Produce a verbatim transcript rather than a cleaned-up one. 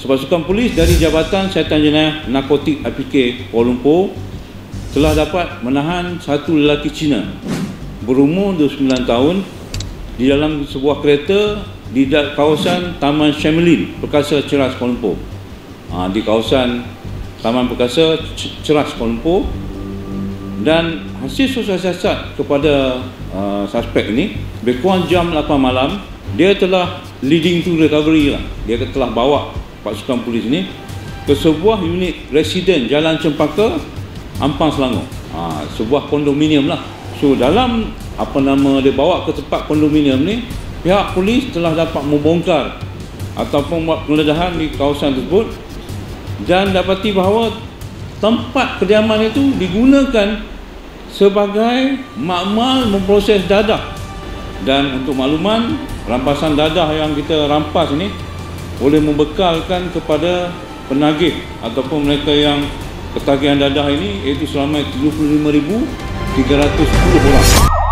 Sepasukan polis dari Jabatan Siasatan Jenayah Narkotik I P K Kuala Lumpur telah dapat menahan satu lelaki Cina berumur dua puluh sembilan tahun di dalam sebuah kereta di kawasan Taman Shamlin, Perkasa Ceras, Kuala Lumpur. Ha, di kawasan Taman Perkasa Ceras, Kuala Lumpur. Dan hasil siasat kepada uh, suspek ini, lebih kurang jam lapan malam, dia telah leading to recovery lah. Dia telah bawa pasukan polis ini ke sebuah unit residen Jalan Cempaka, Ampang, Selangor. Ha, sebuah kondominium lah. So dalam apa nama dia bawa ke tempat kondominium ni, pihak polis telah dapat membongkar ataupun buat penggeledahan di kawasan tersebut dan dapati bahawa tempat kediaman itu digunakan sebagai makmal memproses dadah. Dan untuk makluman, rampasan dadah yang kita rampas ini boleh membekalkan kepada penagih ataupun mereka yang ketagihan dadah ini, iaitu selama tiga puluh lima ribu tiga ratus sepuluh orang.